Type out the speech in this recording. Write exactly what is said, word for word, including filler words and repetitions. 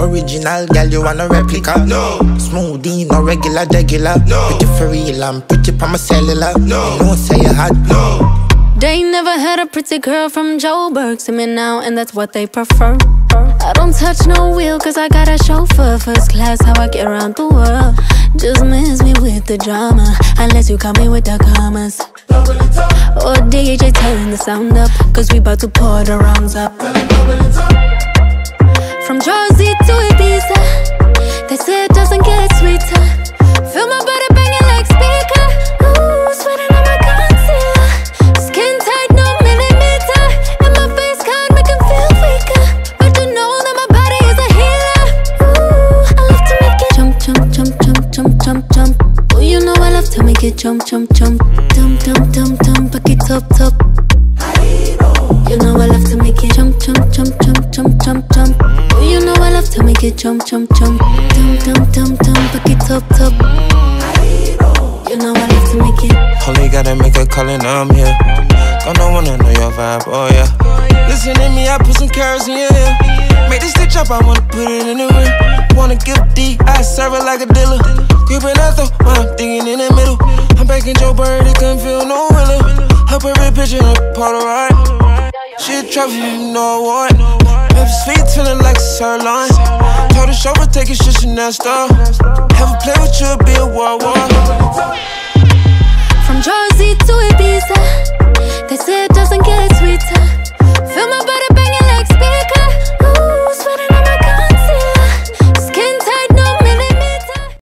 Original girl, you want a replica? No. Smoothie, no regular, regular. No. Pretty for real, I'm pretty pa my cellular. No. You know say you hot. No. They never had a pretty girl from Joburg. See me now, and that's what they prefer. I don't touch no wheel, cause I got a chauffeur. First class, how I get around the world. Just miss me with the drama, unless you call me with the commas. Or D J turn the sound up, cause we bout to pour the rounds up. From Jersey to Ibiza, they say it doesn't get sweeter. Feel my body banging like speaker. Ooh, sweating on my concealer. Skin tight, no millimeter. And my face card make him feel weaker. But you know that my body is a healer. Ooh, I love to make it jump, jump, jump, jump, jump, jump, jump. Oh, you know I love to make it jump, jump, jump. Dum, dum, dum, dum, back it up, top. You know I love to make it jump, jump, jump, jump, jump, jump, jump. Oh, you know I love to make it jump, jump, jump. Dum, dum, dum, dum, back it up, top. You know I love to make it. Only gotta make a call and I'm here. Gonna wanna know your vibe, oh yeah. Listen to me, I put some carrots in your ear. Make this stitch up, I wanna put it in the rear. Wanna give D, I serve it like a dealer. Gripping that though, I'm thinking in the middle. I'm back in Joe Bird, it couldn't feel no realer. Help every picture in a Polaroid. She a trophy, you know what? Baby sweet, feeling like a sirloin. Told the chauffeur, take a shit, Chanel store. Have a play with you, be a war war.